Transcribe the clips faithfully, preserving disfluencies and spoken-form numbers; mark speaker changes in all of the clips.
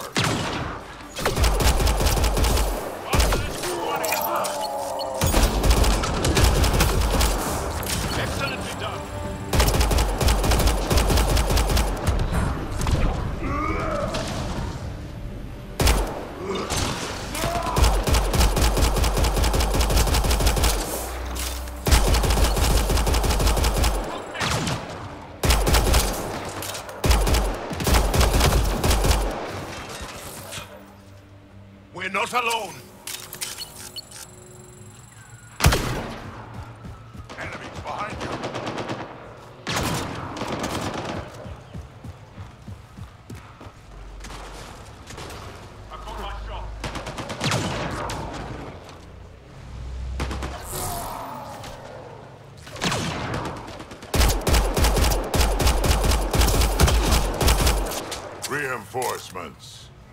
Speaker 1: Excellently done. We're not alone. Enemies behind you. I've got my shot. Reinforcements.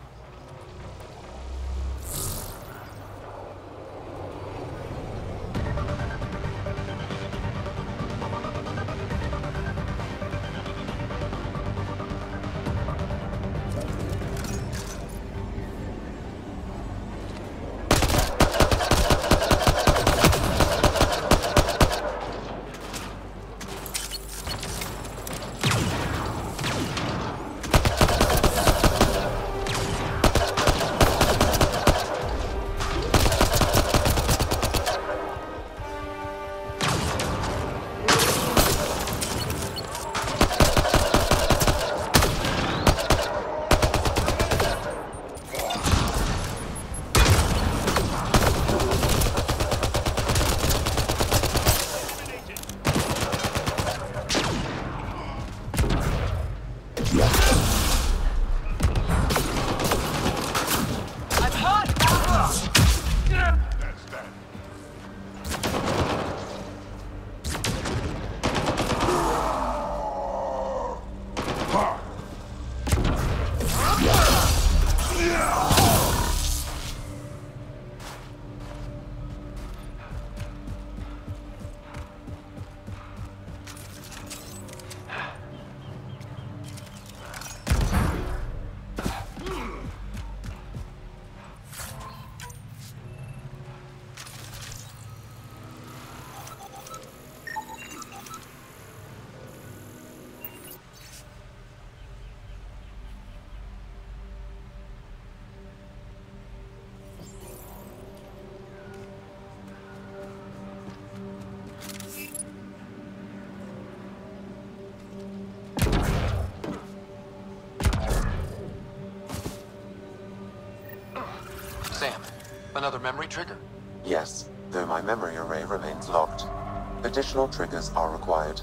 Speaker 2: Sam, another memory trigger?
Speaker 3: Yes, though my memory array remains locked. Additional triggers are required.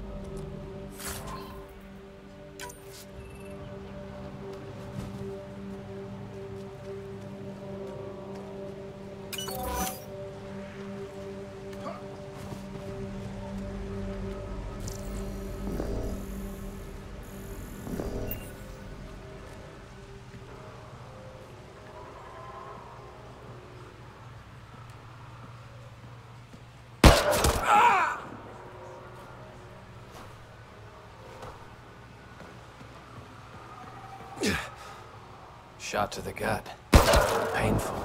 Speaker 2: Shot to the gut. Painful.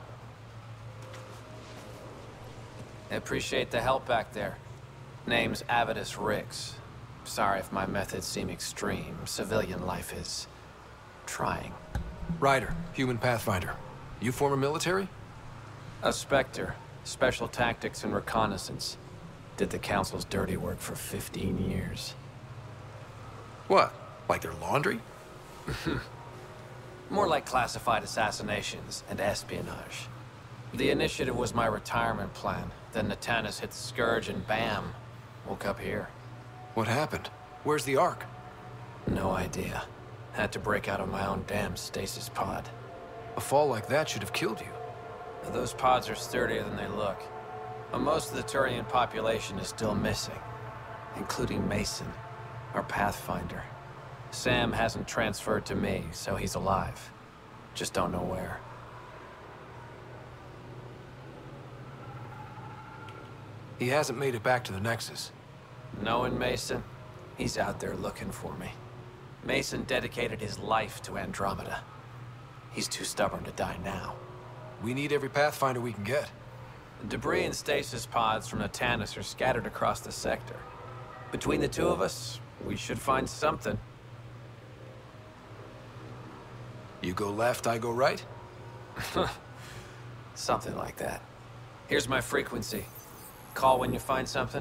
Speaker 2: I appreciate the help back there. Name's Avidus Rix. Sorry if my methods seem extreme. Civilian life is trying.
Speaker 4: Ryder, human pathfinder. You former military?
Speaker 2: A Spectre. Special tactics and reconnaissance. Did the Council's dirty work for fifteen years.
Speaker 4: What? Like their laundry?
Speaker 2: More like classified assassinations and espionage. The initiative was my retirement plan. Then Natanis hit the Scourge and bam, woke up here.
Speaker 4: What happened? Where's the Ark?
Speaker 2: No idea. Had to break out of my own damn stasis pod.
Speaker 4: A fall like that should have killed you.
Speaker 2: Those pods are sturdier than they look. But most of the Turian population is still missing, including Mason, our Pathfinder. Sam hasn't transferred to me, so he's alive. Just don't know where.
Speaker 4: He hasn't made it back to the Nexus.
Speaker 2: Knowing Mason, he's out there looking for me. Mason dedicated his life to Andromeda. He's too stubborn to die now.
Speaker 4: We need every Pathfinder we can get.
Speaker 2: Debris and stasis pods from Natanus are scattered across the sector. Between the two of us, we should find something.
Speaker 4: You go left, I go right?
Speaker 2: Something like that. Here's my frequency. Call when you find something.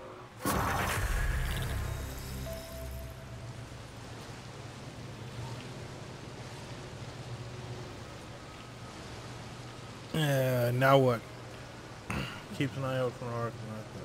Speaker 5: Yeah, now what? Keep an eye out for Arcanus.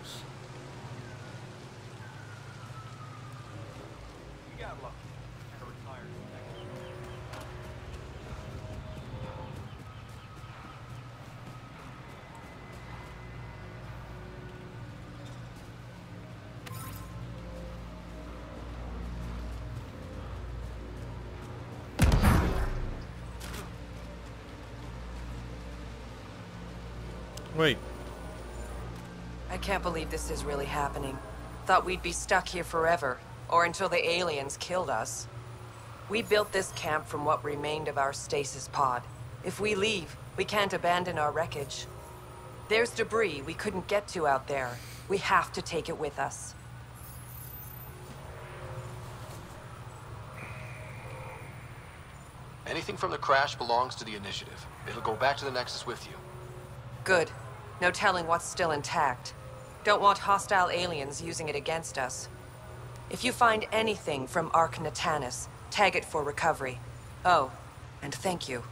Speaker 5: Wait.
Speaker 6: I can't believe this is really happening. Thought we'd be stuck here forever, or until the aliens killed us. We built this camp from what remained of our stasis pod. If we leave, we can't abandon our wreckage. There's debris we couldn't get to out there. We have to take it with us.
Speaker 4: Anything from the crash belongs to the Initiative. It'll go back to the Nexus with you.
Speaker 6: Good. No telling what's still intact. Don't want hostile aliens using it against us. If you find anything from Ark Natanus, tag it for recovery. Oh, and thank you.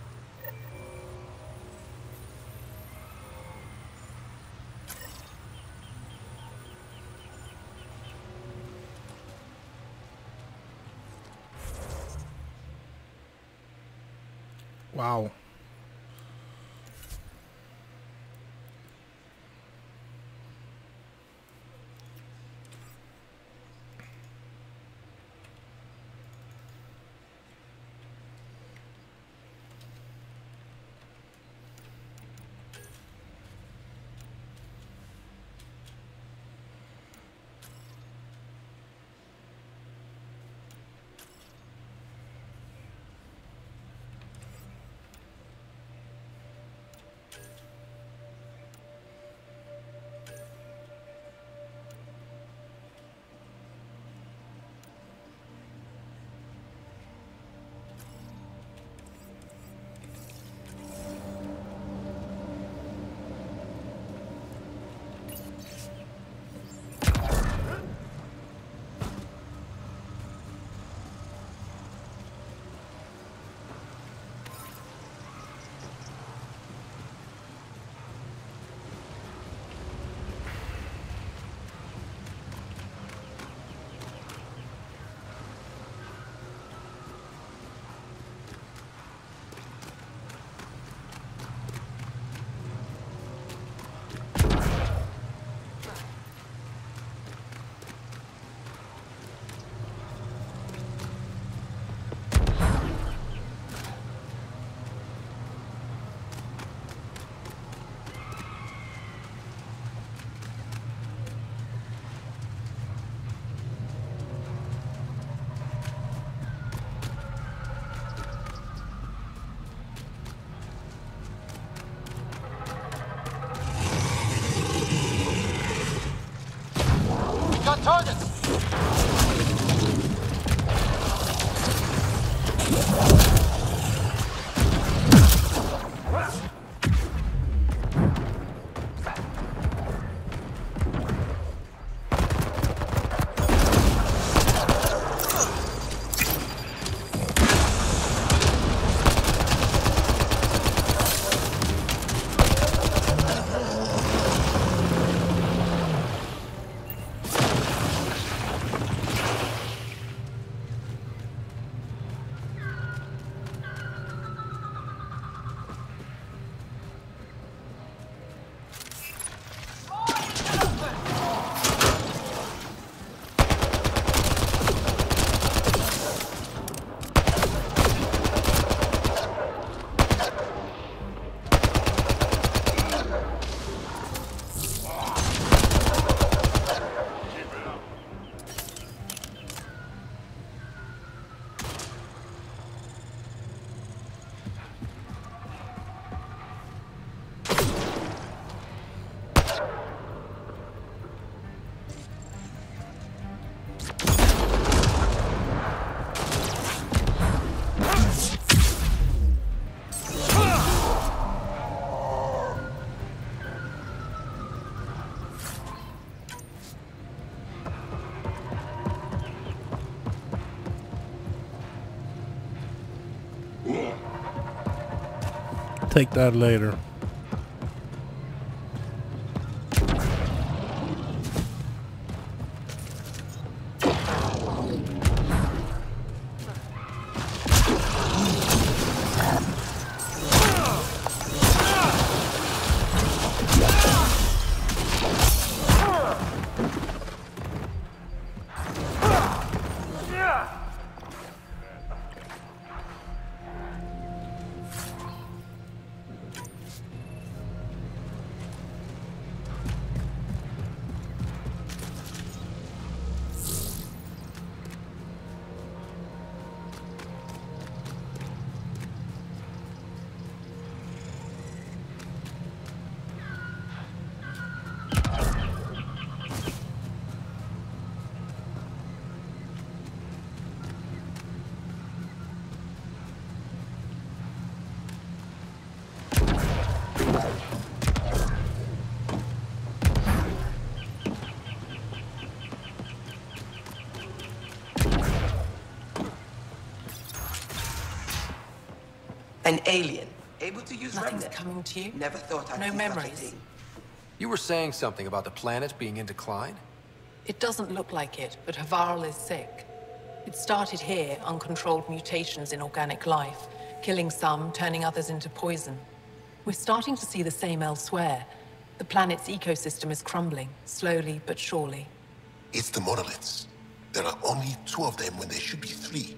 Speaker 5: Wow.
Speaker 4: Got targets!
Speaker 5: take that later.
Speaker 7: An alien, able to use
Speaker 6: Nothing's
Speaker 7: remnant.
Speaker 6: coming to you?
Speaker 7: Never thought I'd
Speaker 6: No
Speaker 7: see
Speaker 6: memories?
Speaker 7: such a thing.
Speaker 4: You were saying something about the planet being in decline?
Speaker 8: It doesn't look like it, but Havarl is sick. It started here, uncontrolled mutations in organic life, killing some, turning others into poison. We're starting to see the same elsewhere. The planet's ecosystem is crumbling, slowly but surely.
Speaker 9: It's the monoliths. There are only two of them when there should be three.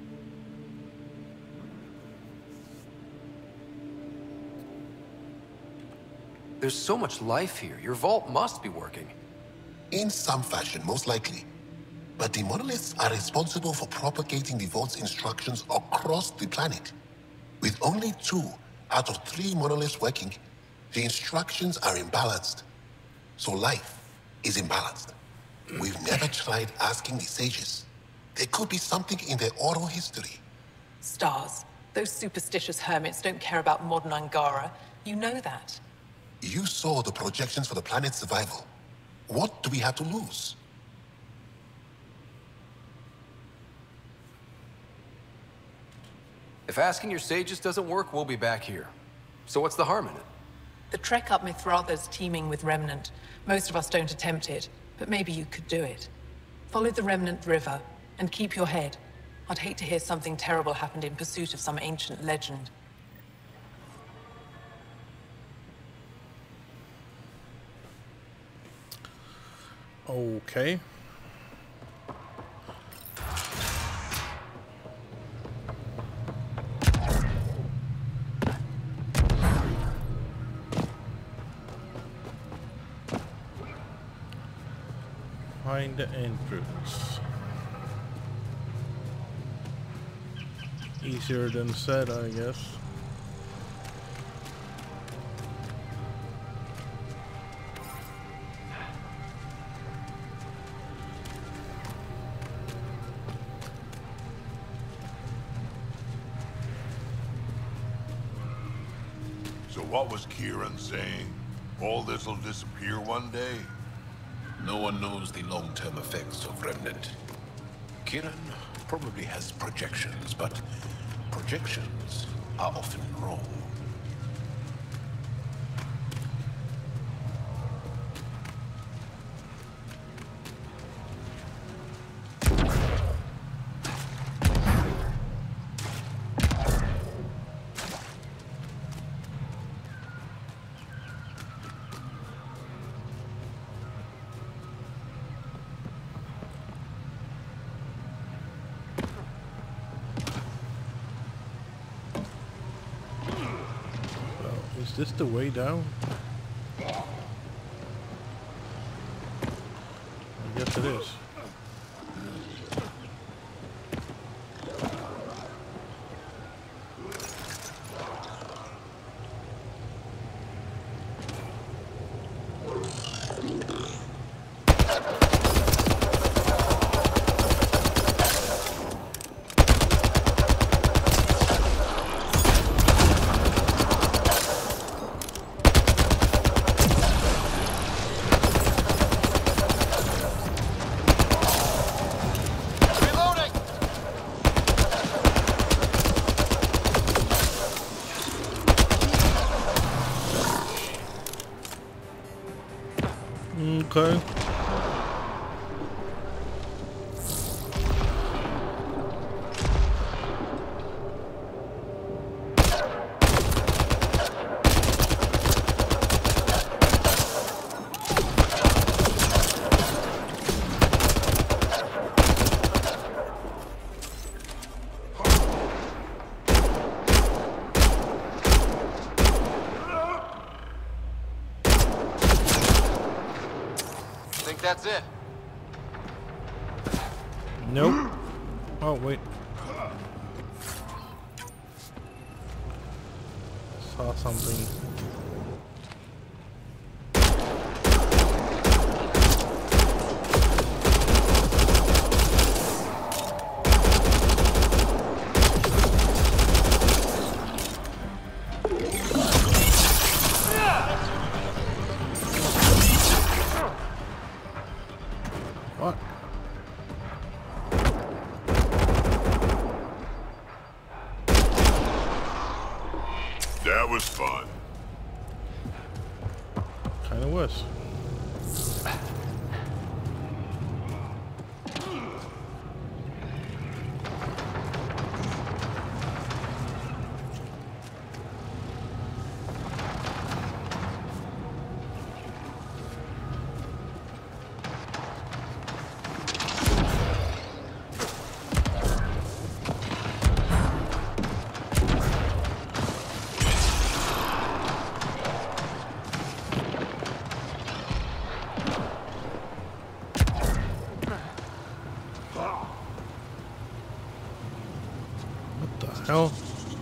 Speaker 4: There's so much life here. Your vault must be working.
Speaker 9: In some fashion, most likely. But the monoliths are responsible for propagating the vault's instructions across the planet. With only two out of three monoliths working, the instructions are imbalanced. So life is imbalanced. We've never tried asking the sages. There could be something in their oral history.
Speaker 8: Stars. Those superstitious hermits don't care about modern Angara. You know that.
Speaker 9: You saw the projections for the planet's survival. What do we have to lose?
Speaker 4: If asking your sages doesn't work, we'll be back here. So what's the harm in it?
Speaker 8: The trek up Mithratha's teeming with Remnant. Most of us don't attempt it, but maybe you could do it. Follow the Remnant River, and keep your head. I'd hate to hear something terrible happened in pursuit of some ancient legend.
Speaker 5: Okay. Find the entrance. Easier than said, I guess.
Speaker 1: So what was Kieran saying? All this'll disappear one day?
Speaker 9: No one knows the long-term effects of Remnant. Kieran probably has projections, but projections are often wrong.
Speaker 5: Is this the way down? I guess it is. Okay.
Speaker 2: That's it.
Speaker 5: Nope. Oh, wait. Saw something. What?
Speaker 1: That was fun.
Speaker 5: Kinda was. What the hell?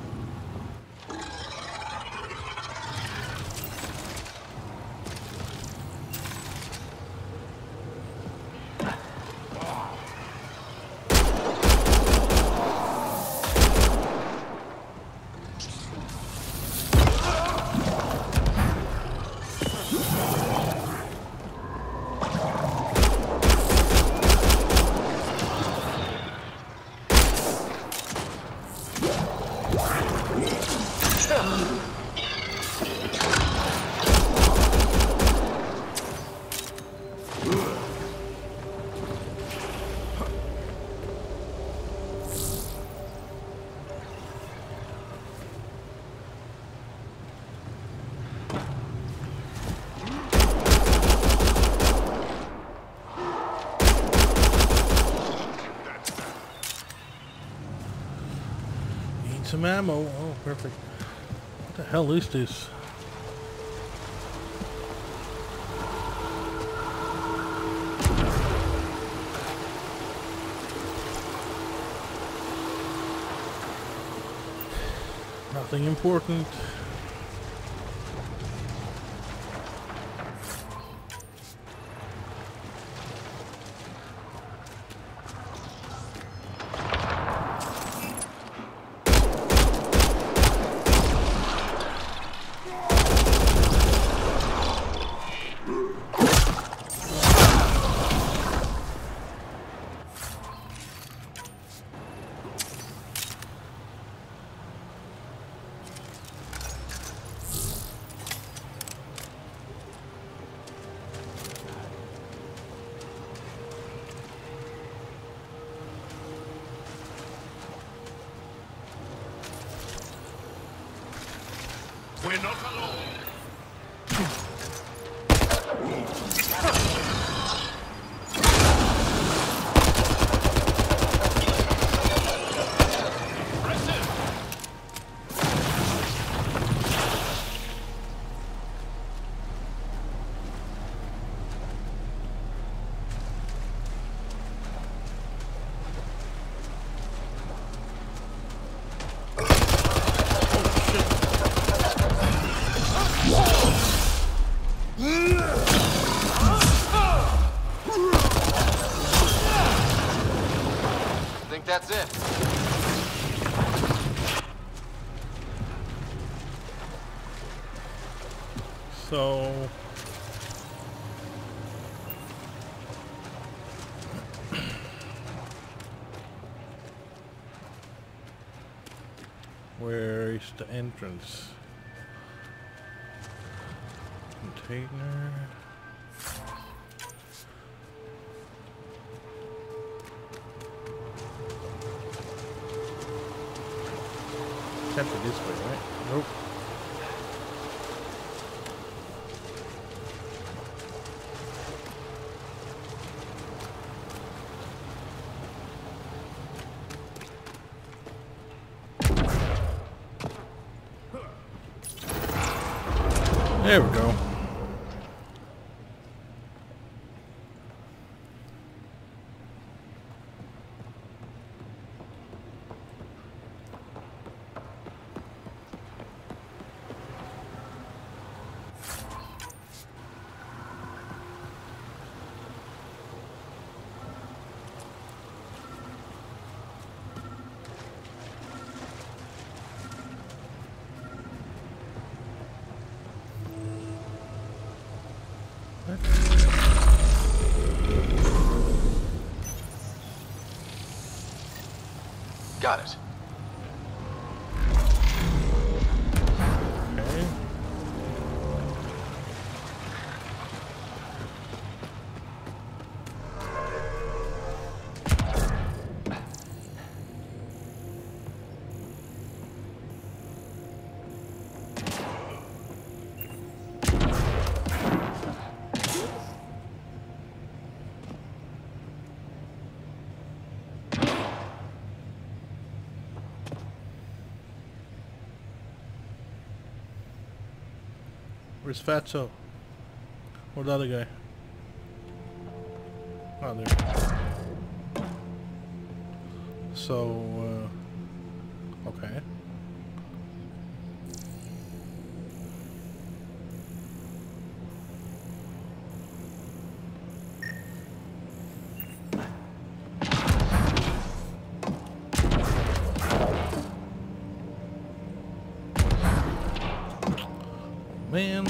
Speaker 5: Need some ammo. Oh, perfect. What the hell is this? Nothing important.
Speaker 1: We're not alone.
Speaker 2: That's it.
Speaker 5: So where is the entrance? Container. catch it this way, right? Nope. There we go.
Speaker 4: Got it.
Speaker 5: Okay. Where's Fatso? Or the other guy? Oh, there. So, uh, okay. Man.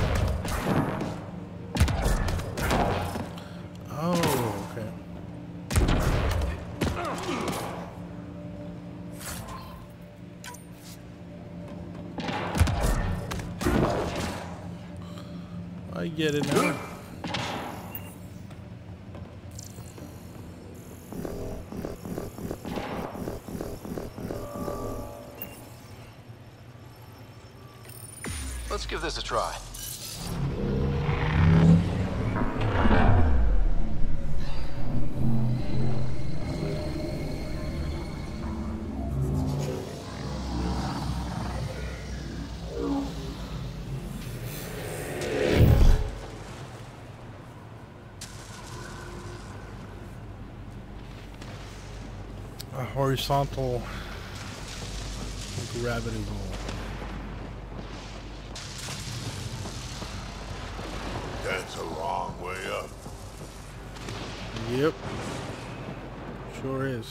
Speaker 5: Oh, okay. I get it now.
Speaker 4: Let's give this a try.
Speaker 5: A horizontal gravity ball.
Speaker 1: That's a long way up.
Speaker 5: Yep. Sure is.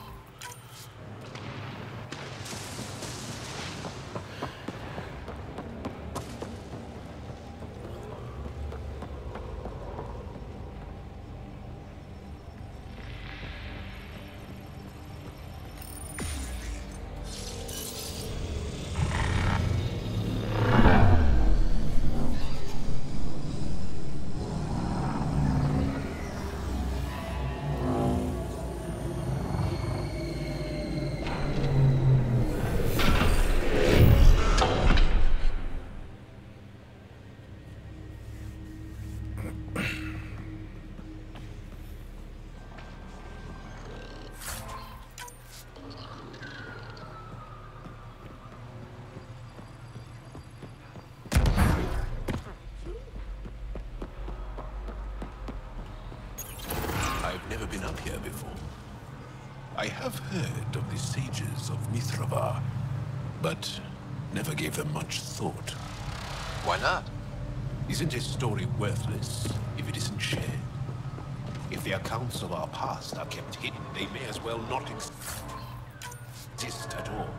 Speaker 10: Never been up here before. I have heard of the sages of Mithravar, but never gave them much thought.
Speaker 4: Why not?
Speaker 10: Isn't a story worthless if it isn't shared? If the accounts of our past are kept hidden, they may as well not ex exist at all.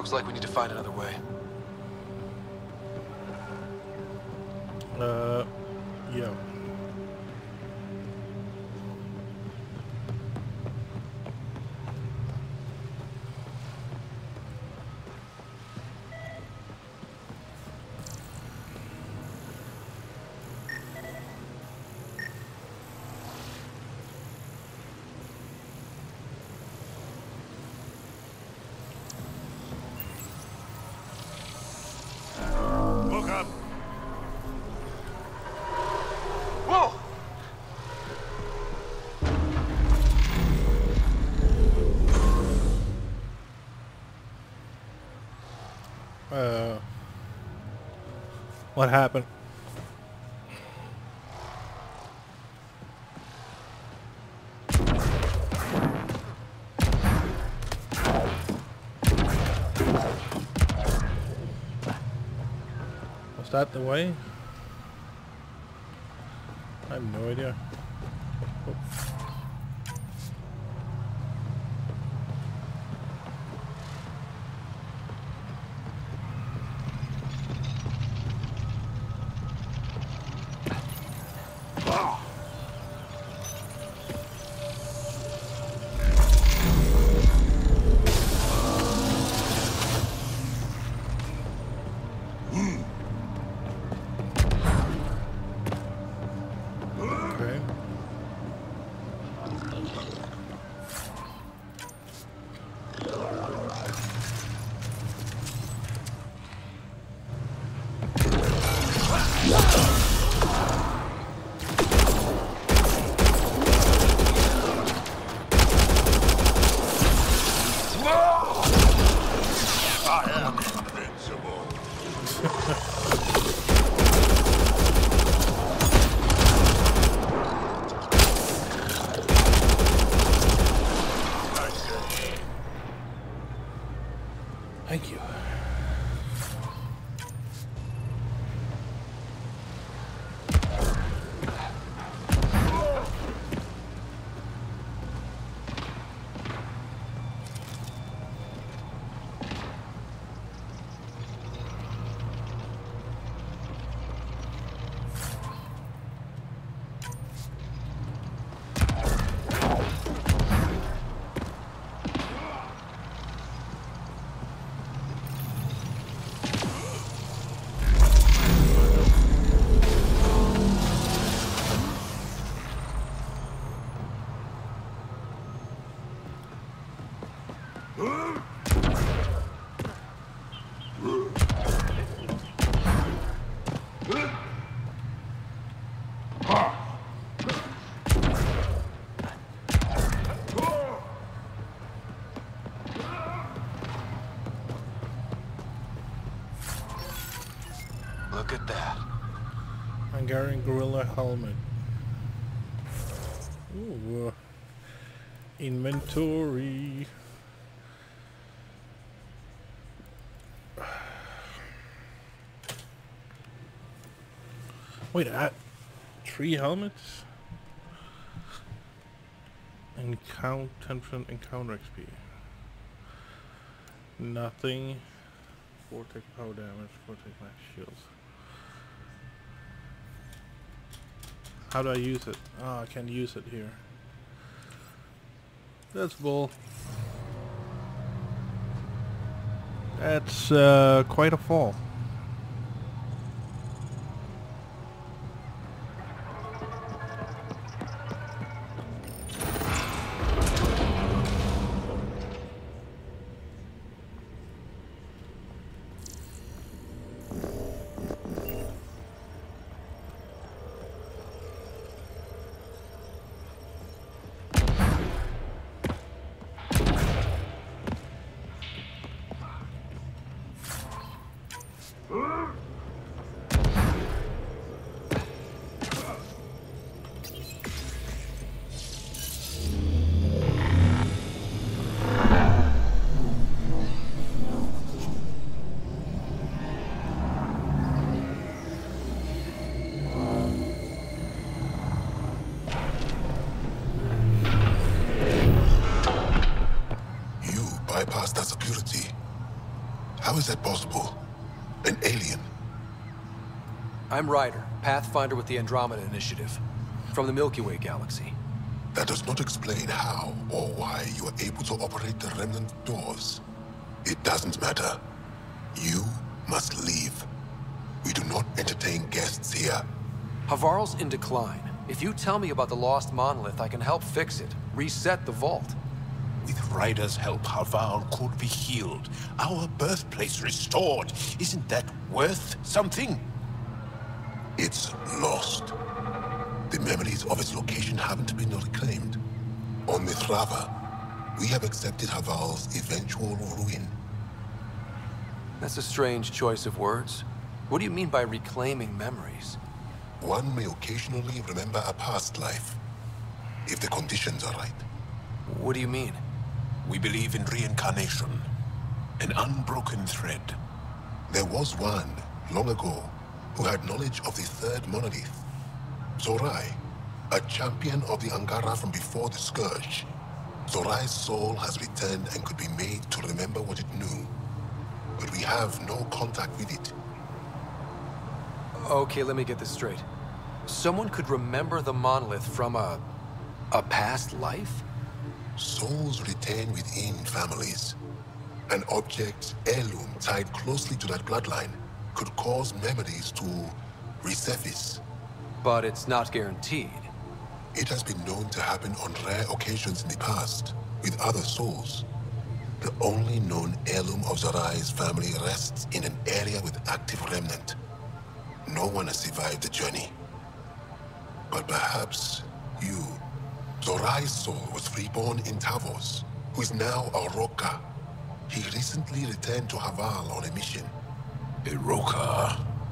Speaker 4: Looks like we need to find another way.
Speaker 5: Uh, yeah.
Speaker 1: Look up!
Speaker 4: Whoa!
Speaker 5: Uh, what happened? Was that the way? I have no idea. Oh. Okay.
Speaker 1: I am invincible.
Speaker 5: Thank you.
Speaker 4: Look at that.
Speaker 5: Hungarian gorilla helmet. Ooh. Inventory. Wait, I, three helmets? Encounter ten percent encounter X P. Nothing. Vortex power damage, Vortex max shields. How do I use it? Oh, I can't use it here. That's bull. That's uh, quite a fall.
Speaker 9: How is that possible? An alien?
Speaker 4: I'm Ryder, Pathfinder with the Andromeda Initiative, from the Milky Way galaxy.
Speaker 9: That does not explain how or why you are able to operate the remnant doors. It doesn't matter. You must leave. We do not entertain guests here.
Speaker 4: Havarl's in decline. If you tell me about the lost monolith, I can help fix it, reset the vault.
Speaker 10: With Ryder's help, Havarl could be healed. Our birthplace restored. Isn't that worth something?
Speaker 9: It's lost. The memories of its location haven't been reclaimed. On Mithrava, we have accepted Havarl's eventual ruin.
Speaker 4: That's a strange choice of words. What do you mean by reclaiming memories?
Speaker 9: One may occasionally remember a past life, if the conditions are right.
Speaker 4: What do you mean?
Speaker 10: We believe in reincarnation, an unbroken thread.
Speaker 9: There was one, long ago, who had knowledge of the third monolith. Zorai, a champion of the Angara from before the Scourge. Zorai's soul has returned and could be made to remember what it knew. But we have no contact with it.
Speaker 4: Okay, let me get this straight. Someone could remember the monolith from a... a past life?
Speaker 9: Souls retain within families. An object, heirloom, tied closely to that bloodline could cause memories to resurface.
Speaker 4: But it's not guaranteed.
Speaker 9: It has been known to happen on rare occasions in the past, with other souls. The only known heirloom of Zorai's family rests in an area with active remnant. No one has survived the journey. But perhaps you. Zorai's soul was reborn in Tavos, who is now a Roka. He recently returned to Havarl on a mission.
Speaker 10: A Roka?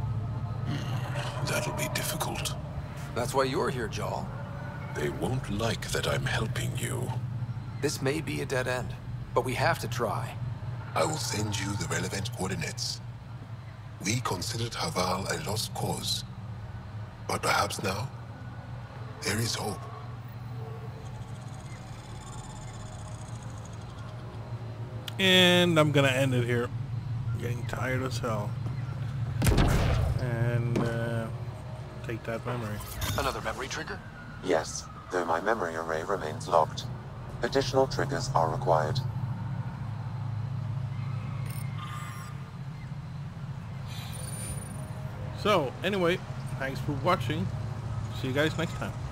Speaker 10: Hmm, that'll be difficult.
Speaker 4: That's why you're here, Jaal.
Speaker 10: They won't like that I'm helping you.
Speaker 4: This may be a dead end, but we have to try.
Speaker 9: I will send you the relevant coordinates. We considered Havarl a lost cause. But perhaps now, there is hope.
Speaker 5: And I'm gonna end it here. I'm getting tired as hell. And uh, take that memory.
Speaker 4: Another memory trigger?
Speaker 3: Yes, though my memory array remains locked. Additional triggers are required.
Speaker 5: So, anyway, thanks for watching. See you guys next time.